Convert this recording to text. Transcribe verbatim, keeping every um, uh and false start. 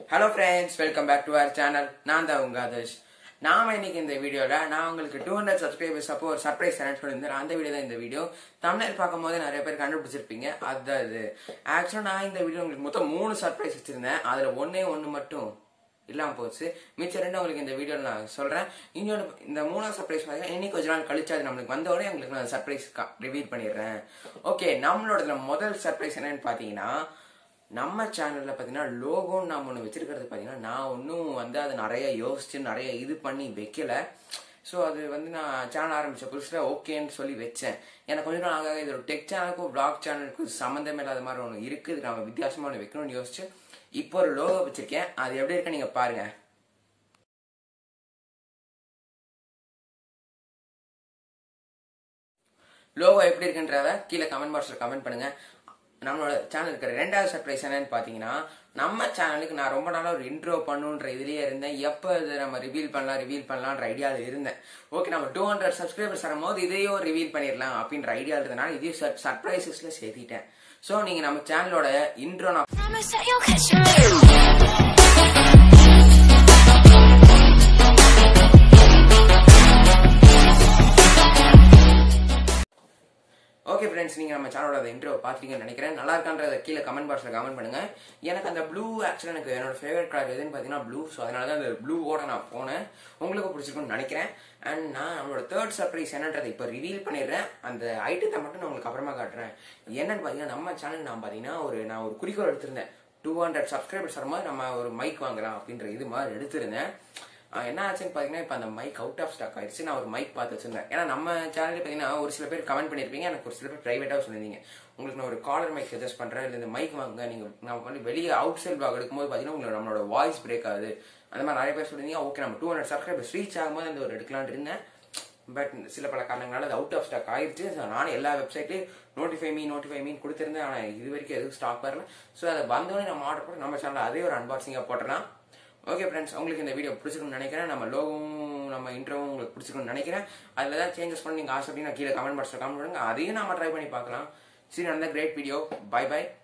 Hello friends, welcome back to our channel. நான் தான் உங்க Adharsh. நாம இன்னைக்கு இந்த வீடியோல நான் உங்களுக்கு two hundred subscribers அப்போ ஒரு சர்ப்ரைஸ் தரேன்னு சொல்லியிருந்தேன். அந்த வீடியோ தான் இந்த வீடியோ. thumbnail பார்க்கும்போது நிறைய பேர் கண்டுபிடிச்சிருப்பீங்க. அதுதான் இது. ஆக்சுவலா நான் இந்த வீடியோ உங்களுக்கு மொத்தம் மூணு சர்ப்ரைஸ் வச்சிருந்தேன். அதுல ஒன்னே ஒன்னு மட்டும் இல்லாம போச்சு. மிச்சம் ரெண்டு உங்களுக்கு இந்த வீடியோல நான் சொல்றேன். இன்னொரு இந்த மூணாவது சர்ப்ரைஸ் பாத்தீங்கன்னா இன்னைக்கு கொஞ்ச நாள் கழிச்சு அது நம்மளுக்கு வந்த உடனே உங்களுக்கு நான் சர்ப்ரைஸ் ரிவீல் பண்ணிடுறேன். ஓகே, நம்மளோட முதல் சர்ப்ரைஸ் என்னன்னு பாத்தீங்கன்னா, நம்ம சேனல்ல பாத்தீங்கன்னா லோகோன்னு நாம ஒண்ணு வச்சிருக்கிறது பாத்தீங்கன்னா நான் ஒன்னும் வந்து அதை நிறைய யோசிச்சு நிறைய இது பண்ணி வைக்கல. ஸோ அது வந்து நான் சேனல் ஆரம்பிச்ச புதுசுல ஓகேன்னு சொல்லி வச்சேன். எனக்கு கொஞ்சம் நாள் ஆக இது ஒரு டெக் சேனலுக்கும் பிளாக் சேனலுக்கும் சம்மந்தமே இல்லாத மாதிரி ஒன்று இருக்கு. இது நம்ம வித்தியாசமா ஒன்று வைக்கணும்னு யோசிச்சு இப்போ ஒரு லோகோ வச்சிருக்கேன். அது எப்படி இருக்கு நீங்க பாருங்க. லோகோ எப்படி இருக்குன்றத கீழே கமெண்ட் பாக்ஸ்ல கமெண்ட் பண்ணுங்க. நம்மளோட சேனல் இருக்கிற ரெண்டாவது சர்ப்ரைஸ் என்னன்னு பாத்தீங்கன்னா, நம்ம சேனலுக்கு நான் ரொம்ப நாளா ஒரு இன்ட்ரோ பண்ணுன்ற இதுலயே இருந்தேன். எப்ப இதை நம்ம ரிவீல் பண்ணலாம் ரிவீல் பண்ணலாம்ன்ற ஐடியாவில் இருந்தேன். ஓகே, நம்ம டூ ஹண்ட்ரட் சப்ஸ்கிரைபர்ஸ் வரும்போது இதையும் ரிவீல் பண்ணிடலாம் அப்படின்ற ஐடியா இருந்ததுனால இதையும் சர்ப்ரைசஸ்ல சேர்த்திட்டேன். ஸோ நீங்க நம்ம சேனலோட இன்ட்ரோ நான் ஓகே ஃப்ரெண்ட்ஸ், நீங்க நம்ம சேனலோட இன்ட்ரோ பாத்தீங்கன்னு நினைக்கிறேன். நல்லா இருக்கான்றத கீழே கமெண்ட் பாக்ஸ்ல கமெண்ட் பண்ணுங்க. எனக்கு அந்த ப்ளூ ஆக்சுவலா எனக்கு என்னோட ஃபேவரட் கலர் எதுன்னு பாத்தீங்கன்னா ப்ளூ. ஸோ அதனால தான் அந்த ப்ளூவோட நான் போனேன். உங்களுக்கு பிடிச்சிருக்கும்னு நினைக்கிறேன். அண்ட் நான் நம்மளோட தேர்ட் சர்ப்ரைஸ் என்னன்றதை இப்போ ரிவீல் பண்ணிடுறேன். அந்த ஐட்டத்தை மட்டும் நான் உங்களுக்கு அப்புறமா காட்டுறேன். என்னன்னு பாத்தீங்கன்னா, நம்ம சேனல் நான் பாத்தீங்கன்னா ஒரு நான் ஒரு குறிக்கோள் எடுத்திருந்தேன். டூ ஹண்ட்ரட் சப்ஸ்கிரைபர்ஸ் வரும்போது நம்ம ஒரு மைக் வாங்கலாம் அப்படின்ற இது மாதிரி எடுத்திருந்தேன். என்ன ஆச்சுன்னு பாத்தீங்கன்னா, இப்போ அந்த மைக் அவுட் ஆஃப் ஸ்டாக் ஆயிடுச்சு. நான் ஒரு மைக் பார்த்து வச்சிருந்தேன். ஏன்னா நம்ம சேனல் பாத்தீங்கன்னா ஒரு சில பேர் கமெண்ட் பண்ணிருப்பீங்க, எனக்கு ஒரு சில பேர் பிரைவேட்டாக சொல்லியிருந்தீங்க உங்களுக்கு நான் ஒரு காலர் மைக் சஜஸ்ட் பண்றேன், இல்லை இந்த மைக் வாங்க நீங்க நம்ம வந்து வெளியே அவுட் சைட் பிளாக் எடுக்கும்போது பாத்தீங்கன்னா உங்களுக்கு நம்மளோட வாய்ஸ் பிரேக் ஆகுது அந்த மாதிரி நிறைய பேர் சொல்லியிருந்தீங்க. ஓகே, நம்ம டூ ஹண்ட்ரட் சப்ஸ்கிரைபர்ஸ் ரீச் ஆகும்போது அந்த ஒரு எடுக்கலான்னு இருந்தேன். பட் சில பல காரணங்களால அது அவுட் ஆஃப் ஸ்டாக் ஆயிடுச்சு. நானும் எல்லா வெப்சைட்லயும் நோட்டிஃபை மீ நோட்டிஃபை மீன் கொடுத்திருந்தேன். ஆனால் இது வரைக்கும் எதுவும் ஸ்டாக் வரல. ஸோ அதை வந்தோடனே நம்ம ஆர்டர் பண்ணி நம்ம சேனல் அதே ஒரு அன்பாக்சிங்காக போட்டுறலாம். ஓகே ஃப்ரெண்ட்ஸ், உங்களுக்கு இந்த வீடியோ பிடிச்சிருக்குன்னு நினைக்கிறேன். நம்ம லோகோவும் நம்ம இன்ட்ரோவும் உங்களுக்கு பிடிச்சிருக்குன்னு நினைக்கிறேன். அதில் ஏதாவது சேஞ்சஸ் பண்ணி நீங்கள் ஆசை அப்படின்னா கீழே கமெண்ட் பாக்ஸில் கமெண்ட் பண்ணுங்க. அதையும் நம்ம ட்ரை பண்ணி பார்க்கலாம். சரி, அந்த கிரேட் வீடியோ. By by.